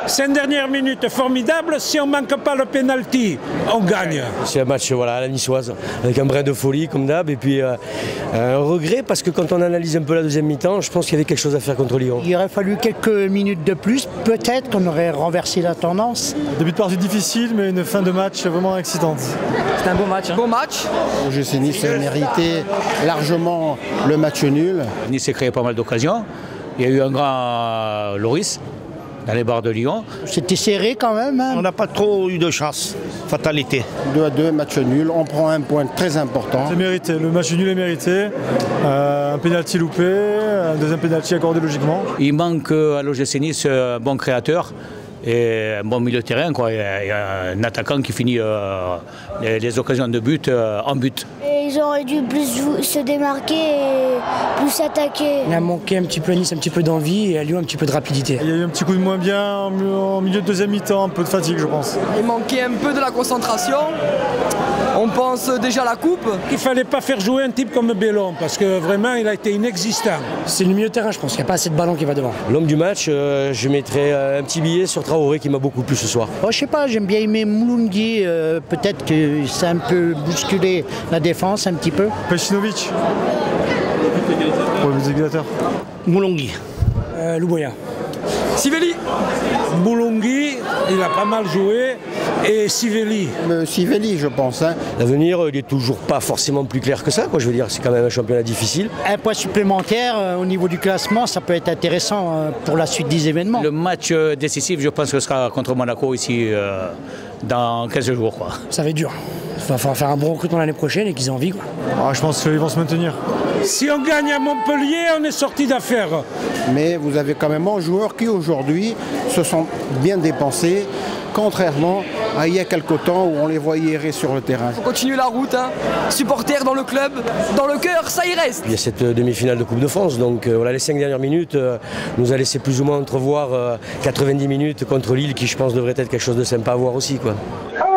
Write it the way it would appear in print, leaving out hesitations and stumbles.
5 dernières minutes formidables. Si on ne manque pas le pénalty, on gagne. C'est un match voilà, à la niçoise, avec un brin de folie comme d'hab. Et puis un regret parce que quand on analyse un peu la deuxième mi-temps, je pense qu'il y avait quelque chose à faire contre Lyon. Il aurait fallu quelques minutes de plus. Peut-être qu'on aurait renversé la tendance. Début de partie difficile, mais une fin de match vraiment excitante. C'était un beau match. Beau match. l'OGC Nice a mérité largement le match nul. Nice s'est créé pas mal d'occasions. Il y a eu un grand Loris dans les barres de Lyon. C'était serré quand même. Hein. On n'a pas trop eu de chance. Fatalité. 2-2, match nul. On prend un point très important. C'est mérité. Le match nul est mérité. Un pénalty loupé, un deuxième pénalty accordé logiquement. Il manque à l'OGC Nice un bon créateur et un bon milieu de terrain. Quoi. Il y a un attaquant qui finit les occasions de but en but. Et ils auraient dû plus se démarquer et plus s'attaquer. Il a manqué un petit peu à Nice, un petit peu d'envie et à Lyon un petit peu de rapidité. Il y a eu un petit coup de moins bien en milieu de deuxième mi-temps, un peu de fatigue je pense. Il manquait un peu de la concentration. On pense déjà à la coupe. Il ne fallait pas faire jouer un type comme Bellon parce que vraiment il a été inexistant. C'est le milieu de terrain, je pense. Il n'y a pas assez de ballon qui va devant. L'homme du match, je mettrais un petit billet sur Traoré qui m'a beaucoup plu ce soir. Oh, je sais pas, j'aime bien aimer Moulungui. Peut-être que ça a un peu bousculé la défense un petit peu. Pecinovic. Pour les égalateurs. Moulongui. Louboya. Sivelli. Moulungui, il a pas mal joué. Et Sivelli. Sivelli, je pense. Hein. L'avenir, il n'est toujours pas forcément plus clair que ça. Quoi. Je veux dire, c'est quand même un championnat difficile. Un point supplémentaire au niveau du classement, ça peut être intéressant pour la suite des événements. Le match décisif, je pense que ce sera contre Monaco ici dans 15 jours. Quoi. Ça va être dur. Il va falloir faire un bon recrutement l'année prochaine et qu'ils aient envie. Quoi. Ah, je pense qu'ils vont se maintenir. Si on gagne à Montpellier, on est sorti d'affaire. Mais vous avez quand même un joueur qui aujourd'hui se sont bien dépensés, contrairement à il y a quelque temps où on les voyait errer sur le terrain. Il faut continuer la route. Hein. Supporters dans le club, dans le cœur, ça y reste. Il y a cette demi-finale de Coupe de France, donc voilà, les 5 dernières minutes nous a laissé plus ou moins entrevoir 90 minutes contre Lille qui je pense devrait être quelque chose de sympa à voir aussi. Quoi.